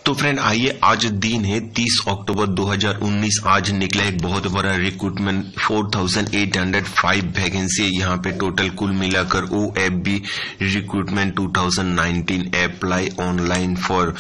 तो फ्रेंड आइए, आज दिन है 30 अक्टूबर 2019। आज निकला एक बहुत बड़ा रिक्रूटमेंट, 4805 वैकेंसी यहाँ पे टोटल कुल मिलाकर। OFB recruitment 2019 apply online for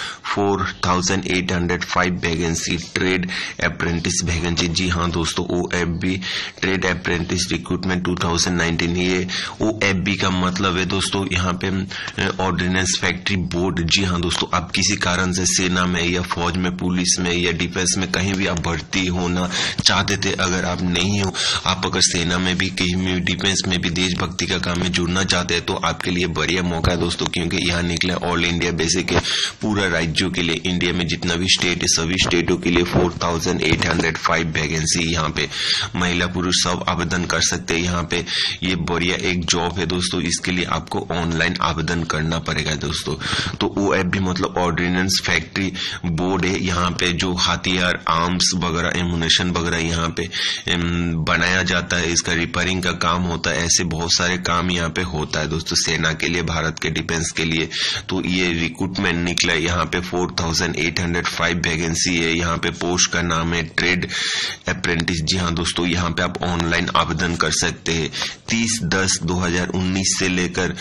4805 vacancy trade apprentice vacancy. जी हाँ दोस्तों, OFB ट्रेड अप्रेंटिस रिक्रूटमेंट 2019। ये OFB का मतलब है दोस्तों यहाँ पे ऑर्डिनेंस फैक्ट्री बोर्ड। जी हाँ दोस्तों, आप किसी कारण से सेना में या फौज में, पुलिस में या डिफेंस में कहीं भी आप भर्ती होना चाहते थे, अगर आप नहीं हो, आप अगर सेना में भी, कहीं में डिफेंस में भी देशभक्ति का काम में जुड़ना चाहते हैं तो आपके लिए बढ़िया मौका है दोस्तों, क्योंकि यहाँ निकला ऑल इंडिया बेसिक है पूरा राज्यों के लिए। इंडिया में जितना भी स्टेट है सभी स्टेटों के लिए 4805 वैकेंसी यहाँ पे। महिला पुरुष सब आवेदन कर सकते हैं यहाँ पे। ये बढ़िया एक जॉब है दोस्तों, इसके लिए आपको ऑनलाइन आवेदन करना पड़ेगा दोस्तों। तो OFB मतलब ऑर्डिनेंस फैक्ट्री बोर्ड है। यहाँ पे जो हथियार, आर्म्स वगैरह, एमुनेशन वगैरह यहाँ पे बनाया जाता है, इसका रिपेयरिंग का काम होता है। ऐसे बहुत सारे काम यहाँ पे होता है दोस्तों, सेना के लिए, भारत के डिफेंस के लिए। तो ये रिक्रूटमेंट निकला यहाँ पे 4805 वैकेंसी है। यहाँ पे पोस्ट का नाम है ट्रेड अप्रेंटिस। जी हाँ दोस्तों, यहाँ पे आप ऑनलाइन आवेदन कर सकते हैं 30/10/2019 से लेकर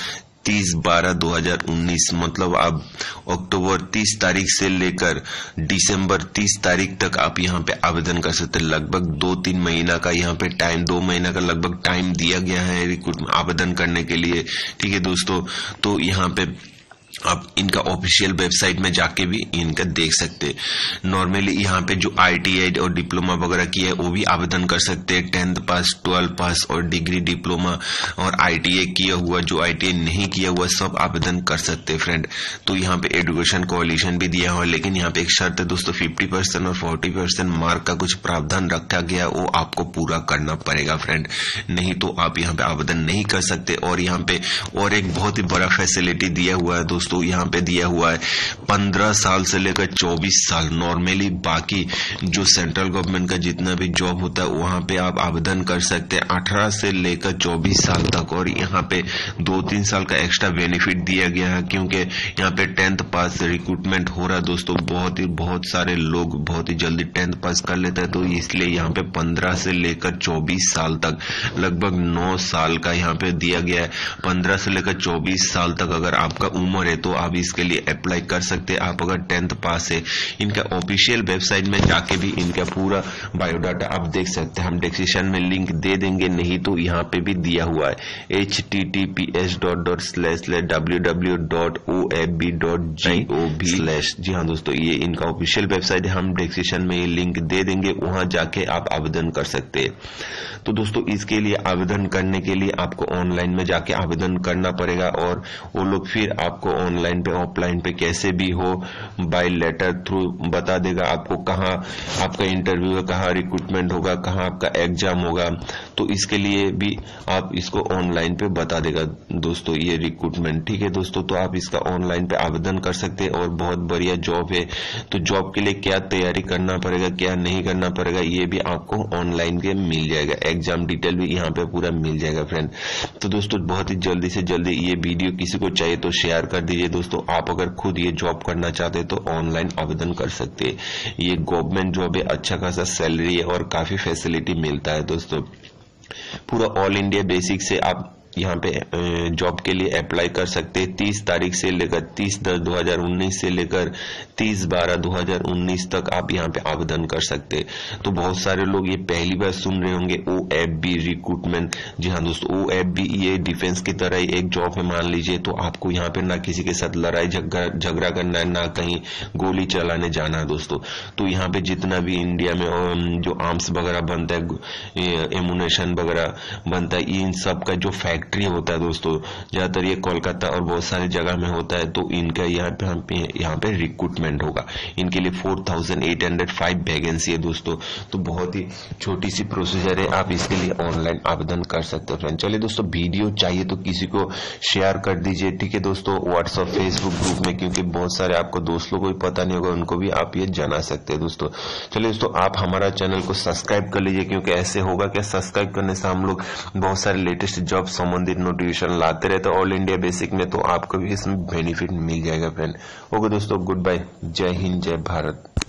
30/12/2019, मतलब आप अक्टूबर 30 तारीख से लेकर दिसंबर 30 तारीख तक आप यहाँ पे आवेदन कर सकते हैं। लगभग 2-3 महीना का यहाँ पे टाइम, 2 महीना का लगभग टाइम दिया गया है रिक्रूटमेंट आवेदन करने के लिए। ठीक है दोस्तों, तो यहाँ पे आप इनका ऑफिशियल वेबसाइट में जाके भी इनका देख सकते हैं। नॉर्मली यहाँ पे जो ITI और डिप्लोमा वगैरह किया है वो भी आवेदन कर सकते हैं। 10th पास, 12 पास और डिग्री, डिप्लोमा और ITI किया हुआ, जो ITI नहीं किया हुआ सब आवेदन कर सकते हैं फ्रेंड। तो यहाँ पे एजुकेशन कोएलिशन भी दिया हुआ है, लेकिन यहाँ पे एक शर्त है दोस्तों, 50% और 40% मार्क का कुछ प्रावधान रखा गया, वो आपको पूरा करना पड़ेगा फ्रेंड, नहीं तो आप यहाँ पे आवेदन नहीं कर सकते। और यहाँ पे और एक बहुत ही बड़ा फैसिलिटी दिया हुआ है दोस्तों, यहाँ पे दिया हुआ है 15 साल से लेकर 24 साल। नॉर्मली बाकी जो सेंट्रल गवर्नमेंट का जितना भी जॉब होता है वहां पे आप आवेदन कर सकते हैं 18 से लेकर 24 साल तक। और यहाँ पे 2-3 साल का एक्स्ट्रा बेनिफिट दिया गया है, क्योंकि यहाँ पे 10th पास रिक्रूटमेंट हो रहा है दोस्तों। बहुत सारे लोग बहुत ही जल्दी 10th पास कर लेते हैं, तो इसलिए यहाँ पे 15 से लेकर 24 साल तक, लगभग 9 साल का यहाँ पे दिया गया है। 15 से लेकर 24 साल तक अगर आपका उम्र है तो आप इसके लिए अप्लाई कर सकते हैं, आप अगर 10th पास है। इनका ऑफिशियल वेबसाइट में जाके भी इनका पूरा बायोडाटा आप देख सकते हैं, हम डिस्क्रिप्शन में लिंक दे देंगे, नहीं तो यहाँ पे भी दिया हुआ है https://www.ofb.gov/। जी हाँ दोस्तों, ये इनका ऑफिशियल वेबसाइट है, हम डिस्क्रिप्शन में ये लिंक दे देंगे, वहां जाके आप आवेदन कर सकते हैं। तो दोस्तों इसके लिए आवेदन करने के लिए आपको ऑनलाइन में जाके आवेदन करना पड़ेगा, और वो लोग फिर आपको ऑनलाइन पे, ऑफलाइन पे कैसे भी हो बाय लेटर थ्रू बता देगा आपको कहाँ आपका इंटरव्यू है, कहाँ रिक्रूटमेंट होगा, कहाँ आपका एग्जाम होगा। तो इसके लिए भी आप इसको ऑनलाइन पे बता देगा दोस्तों ये रिक्रूटमेंट। ठीक है दोस्तों, तो आप इसका ऑनलाइन पे आवेदन कर सकते हैं और बहुत बढ़िया जॉब है। तो जॉब के लिए क्या तैयारी करना पड़ेगा, क्या नहीं करना पड़ेगा, ये भी आपको ऑनलाइन के मिल जाएगा। एग्जाम डिटेल भी यहाँ पे पूरा मिल जाएगा फ्रेंड। तो दोस्तों बहुत ही जल्दी से जल्दी ये वीडियो किसी को चाहिए तो शेयर कर दीजिए दोस्तों। आप अगर खुद ये जॉब करना चाहते हैं तो ऑनलाइन आवेदन कर सकते हैं। ये गवर्नमेंट जॉब है, अच्छा खासा सैलरी है और काफी फैसिलिटी मिलता है दोस्तों। पूरा ऑल इंडिया बेसिक से आप यहाँ पे जॉब के लिए अप्लाई कर सकते हैं। 30 तारीख से लेकर 30/10/2019 से लेकर 30/12/2019 तक आप यहाँ पे आवेदन कर सकते हैं। तो बहुत सारे लोग ये पहली बार सुन रहे होंगे OFB रिक्रूटमेंट। जी हाँ दोस्तों, OFB ये डिफेंस की तरह ही एक जॉब है मान लीजिए। तो आपको यहाँ पे ना किसी के साथ लड़ाई झगड़ा करना है, ना कहीं गोली चलाने जाना है दोस्तों। तो यहाँ पे जितना भी इंडिया में जो आर्म्स वगैरह बनता है, एमुनेशन वगैरह बनता है, इन सब का जो फैक्ट्री होता है दोस्तों, ज्यादातर ये कोलकाता और बहुत सारी जगह में होता है। तो इनका यहाँ पे रिक्रूटमेंट होगा। इनके लिए 4805 वैकेंसी है दोस्तों। तो बहुत ही छोटी सी प्रोसीजर है, आप इसके लिए ऑनलाइन आवेदन कर सकते हैं फ्रेंड। चलिए दोस्तों, वीडियो चाहिए तो किसी को शेयर कर दीजिए। ठीक है दोस्तों, व्हाट्सएप, फेसबुक ग्रुप में, क्योंकि बहुत सारे आपको दोस्त लोगों को पता नहीं होगा, उनको भी आप ये जना सकते हैं दोस्तों। चलिए दोस्तों, आप हमारा चैनल को सब्सक्राइब कर लीजिए, क्योंकि ऐसे होगा क्या, सब्सक्राइब करने से हम लोग बहुत सारे लेटेस्ट जॉब संबंधित नोटिफिकेशन लाते रहते ऑल इंडिया बेसिक में, तो आपको भी इसमें बेनिफिट मिल जाएगा फ्रेंड। ओके दोस्तों, गुड बाय, जय हिंद, जय भारत।